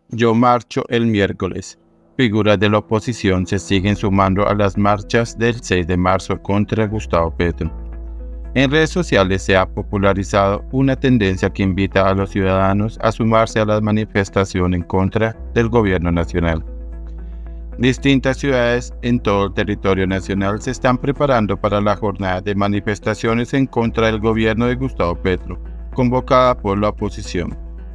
Yo marcho el miércoles. Figuras de la oposición se siguen sumando a las marchas del 6 de marzo contra Gustavo Petro. En redes sociales se ha popularizado una tendencia que invita a los ciudadanos a sumarse a la manifestación en contra del gobierno nacional. Distintas ciudades en todo el territorio nacional se están preparando para la jornada de manifestaciones en contra del gobierno de Gustavo Petro, convocada por la oposición.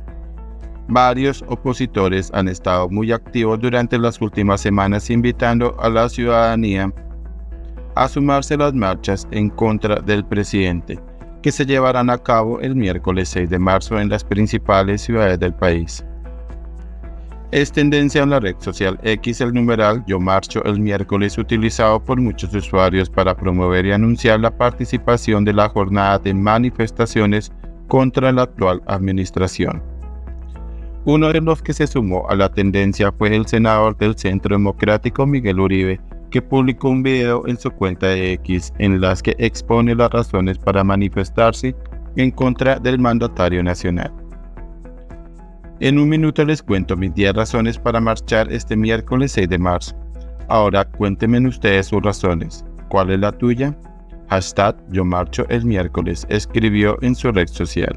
Varios opositores han estado muy activos durante las últimas semanas invitando a la ciudadanía a sumarse a las marchas en contra del presidente, que se llevarán a cabo el miércoles 6 de marzo en las principales ciudades del país. Es tendencia en la red social X el numeral Yo marcho el miércoles, utilizado por muchos usuarios para promover y anunciar la participación de la jornada de manifestaciones contra la actual administración. Uno de los que se sumó a la tendencia fue el senador del Centro Democrático Miguel Uribe, que publicó un video en su cuenta de X en las que expone las razones para manifestarse en contra del mandatario nacional. En un minuto les cuento mis 10 razones para marchar este miércoles 6 de marzo. Ahora cuéntenme ustedes sus razones. ¿Cuál es la tuya? #Yo marcho el miércoles, escribió en su red social.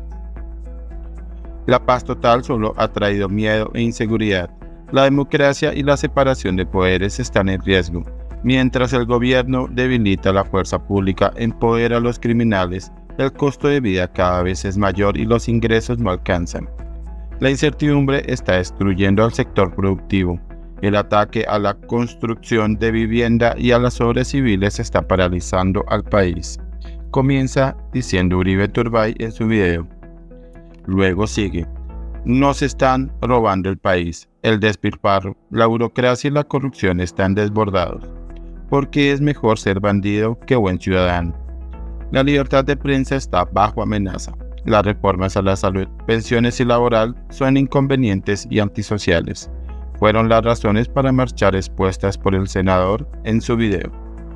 La paz total solo ha traído miedo e inseguridad. La democracia y la separación de poderes están en riesgo. Mientras el gobierno debilita la fuerza pública, empodera a los criminales, el costo de vida cada vez es mayor y los ingresos no alcanzan. La incertidumbre está destruyendo al sector productivo. El ataque a la construcción de vivienda y a las obras civiles está paralizando al país. Comienza diciendo Uribe Turbay en su video. Luego sigue: nos están robando el país, el despilfarro, la burocracia y la corrupción están desbordados. Porque es mejor ser bandido que buen ciudadano. La libertad de prensa está bajo amenaza. Las reformas a la salud, pensiones y laboral son inconvenientes y antisociales. Fueron las razones para marchar expuestas por el senador en su video.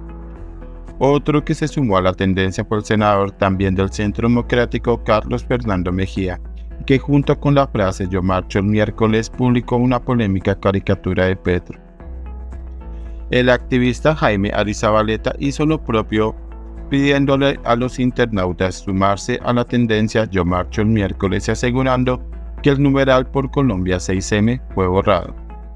Otro que se sumó a la tendencia fue el senador también del Centro Democrático Carlos Fernando Mejía, que junto con la frase Yo marcho el miércoles publicó una polémica caricatura de Petro. El activista Jaime Arizabaleta hizo lo propio, pidiéndole a los internautas sumarse a la tendencia Yo marcho el miércoles y asegurando que el numeral por Colombia 6M fue borrado.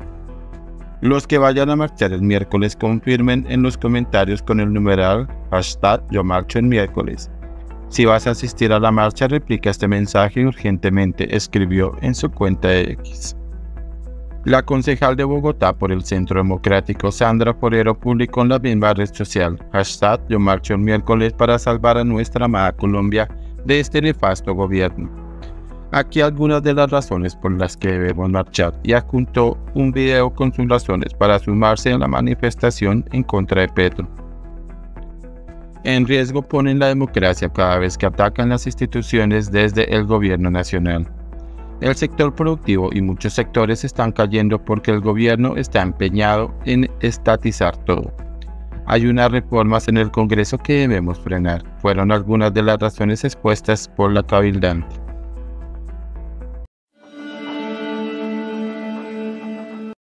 Los que vayan a marchar el miércoles confirmen en los comentarios con el numeral #Yo marcho el miércoles. Si vas a asistir a la marcha, replica este mensaje urgentemente, escribió en su cuenta de X. La concejal de Bogotá por el Centro Democrático, Sandra Forero, publicó en la misma red social #Yo marcho el miércoles para salvar a nuestra amada Colombia de este nefasto gobierno. Aquí algunas de las razones por las que debemos marchar, y adjuntó un video con sus razones para sumarse a la manifestación en contra de Petro. En riesgo ponen la democracia cada vez que atacan las instituciones desde el gobierno nacional. El sector productivo y muchos sectores están cayendo porque el gobierno está empeñado en estatizar todo. Hay unas reformas en el Congreso que debemos frenar, fueron algunas de las razones expuestas por la cabildante.